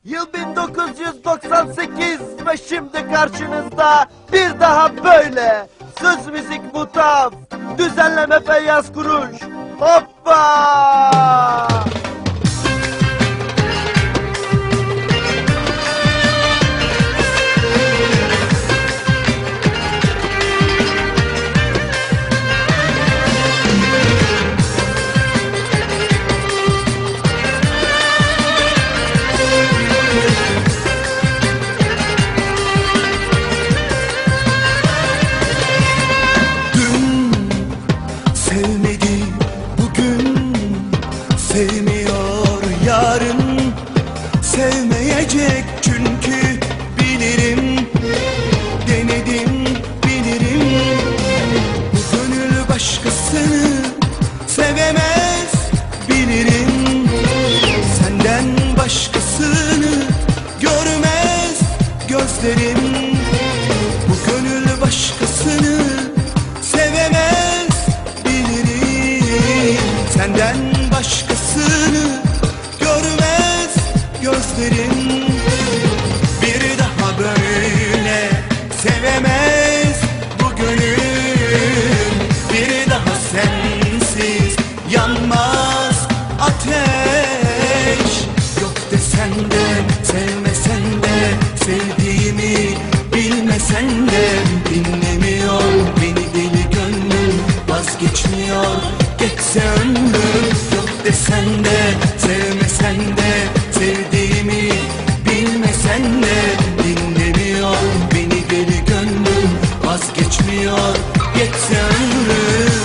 Yıl 1998 ve şimdi karşınızda bir daha böyle. Söz müzik mutaf, düzenleme Feyyaz Kuruş. Hoppa! Sevmiyor yarın, sevmeyecek çünkü bilirim, denedim bilirim. Bu gönül başkasını sevemez bilirim. Senden başkasını görmez gözlerim. Bu gönül başkasını sevemez bilirim. Senden başkasını görmez gözlerim. Bir daha böyle sevemez bu gönül. Bir daha sensiz yanmaz ateş. Yok desen de sevmesen de sevdiğimi bilmesen de dinlemiyor beni deli gönlüm, vazgeçmiyor geçse ömrüm. Desen de sevmesen de sevdiğimi bilmesen de dinlemiyor beni deli gönlüm, vazgeçmiyor geçse ömrüm.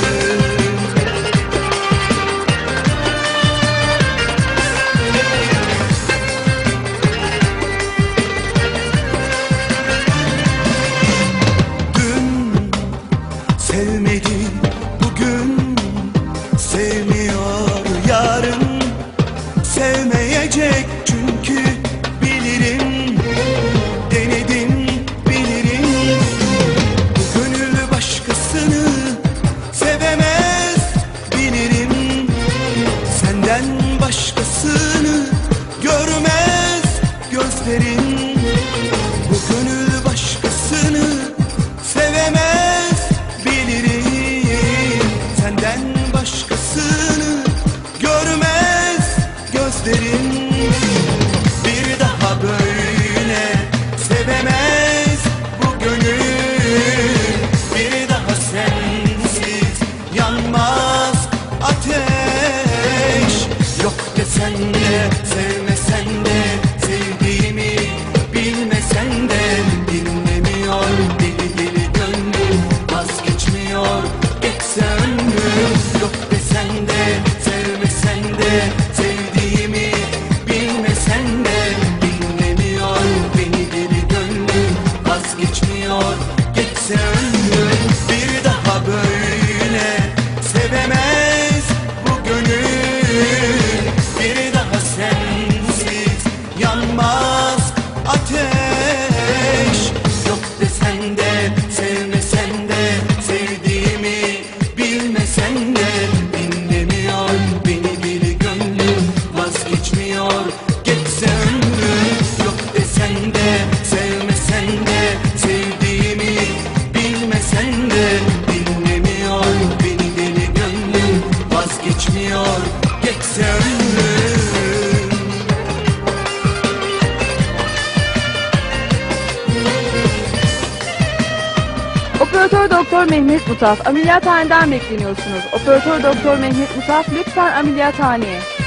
Dün sevmedi, bugün sevmiyor, yarın sevmeyecek çünkü bilirim, denedim bilirim. Bu gönül başkasını sevemez bilirim. Senden başkasını görmez gözlerim. Bu gönül başkasını sevemez bilirim. Senden başkasını görmez gözlerim. Bir daha böyle sevemez bu gönül. Bir daha sensiz yanmaz ateş. Yok desen de sevmesen de sevdiğimi bilmesen de dinlemiyor deli deli gönlüm, vazgeçmiyor geçse ömrüm. Yok desen de sevmesen de sevdiğimi bilmesen de dinlemiyor beni deli gönlüm, vazgeçmiyor geçse ömrüm. Bir daha böyle sevemez bu gönül. Bir daha sensiz yanmaz ateş. Yok desen de sevmesen de sevdiğimi bilmesen de dinlemiyor beni deli gönlüm, vazgeçmiyor geçse ömrüm. Yok desen de sevmesen de sevdiğimi bilmesen de dinlemiyor beni deli gönlüm, vazgeçmiyor geçse ömrüm. Operatör Doktor Mehmet Mutaf, ameliyathaneden bekleniyorsunuz. Operatör Doktor Mehmet Mutaf, lütfen ameliyathaneye.